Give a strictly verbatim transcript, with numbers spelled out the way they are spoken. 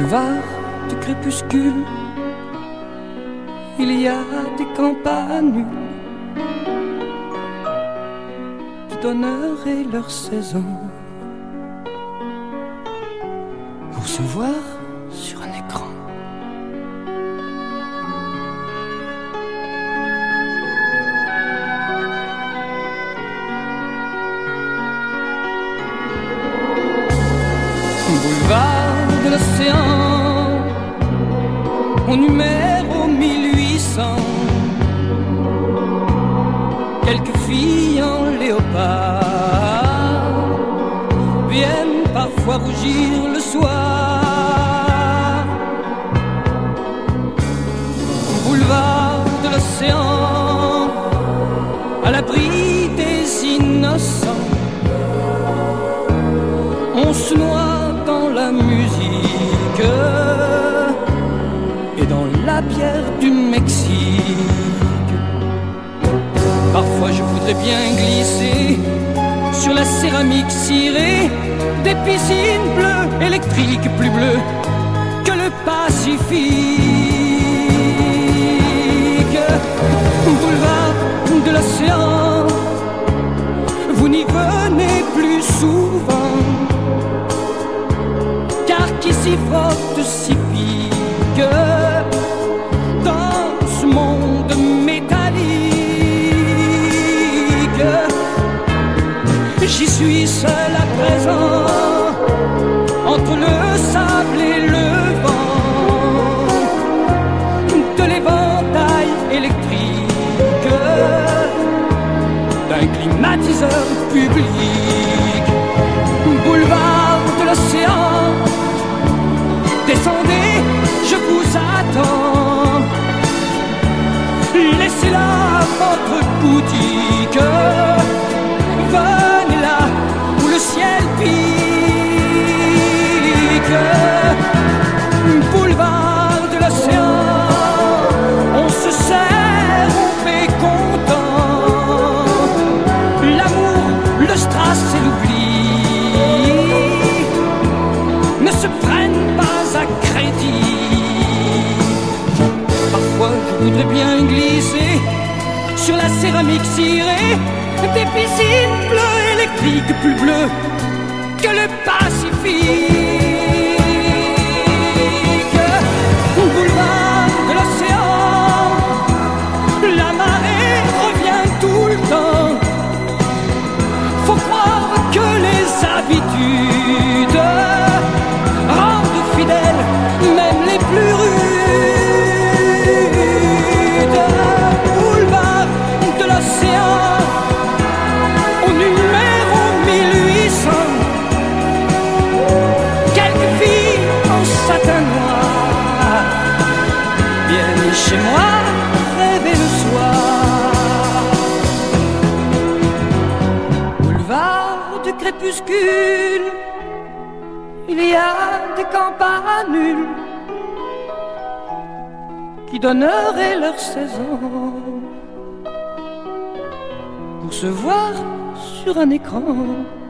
Boulevard du crépuscule, il y a des campanules qui donneraient leurs seize ans pour se voir sur un écran. Boulevard de l'océan, au numéro mille huit cents, quelques filles en léopard viennent parfois rougir le soir. Boulevard de l'océan, à l'abri des innocents, on se noie dans la musique et dans la bière du Mexique. Parfois je voudrais bien glisser sur la céramique cirée des piscines bleues électriques, plus bleues que le Pacifique. Boulevard de l'océan, vous n'y venez plus souvent, qui s'y frotte si pique dans ce monde métallique. J'y suis seul à présent, entre le sable et le vent de l'éventail électrique d'un climatiseur public. Boulevard de l'océan, descendez, je vous attends. Laissez là votre boutique, venez là où le ciel pique. Boulevard de l'océan, on se sert, on fait content. L'amour, le strass et l'oubli ne se prennent pas à crédit. Parfois je voudrais bien glisser sur la céramique cirée des piscines bleues électriques, plus bleues que le Pacifique. Boulevard de l'océan, la marée revient tout le temps. Faut croire que les habitudes rendent fidèles même les plus rudes. Boulevard de l'océan, au numéro mille huit cents, quelques filles en satin noir viennent chez moi rêver le soir. Boulevard du crépuscule, il y a des campanules qui donneraient leurs seize ans pour se voir sur un écran.